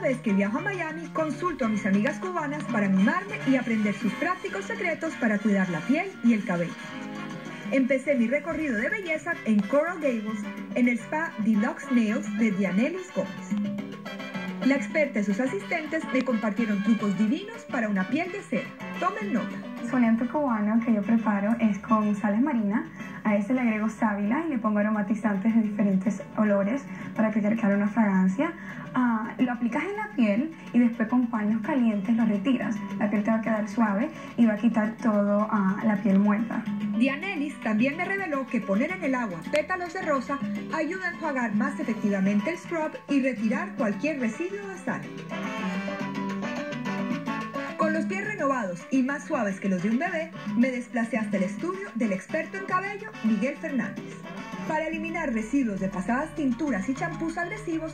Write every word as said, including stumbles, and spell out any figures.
vez que viajo a Miami, consulto a mis amigas cubanas para mimarme y aprender sus prácticos secretos para cuidar la piel y el cabello. Empecé mi recorrido de belleza en Coral Gables, en el spa Deluxe Nails de Dianelis Gómez. La experta y sus asistentes me compartieron trucos divinos para una piel de cera. Tomen nota. El exfoliante cubano que yo preparo es con sales marinas. A este le agrego sábila y le pongo aromatizantes de diferentes olores para que quede una fragancia. Uh, lo aplicas en la piel y después con paños calientes lo retiras. La piel te va a quedar suave y va a quitar todo uh, la piel muerta. Dianelis también me reveló que poner en el agua pétalos de rosa ayuda a enjuagar más efectivamente el scrub y retirar cualquier residuo de sal. Con los pies renovados y más suaves que los de un bebé, me desplacé hasta el estudio del experto en cabello, Miguel Fernández, para eliminar residuos de pasadas tinturas y champús agresivos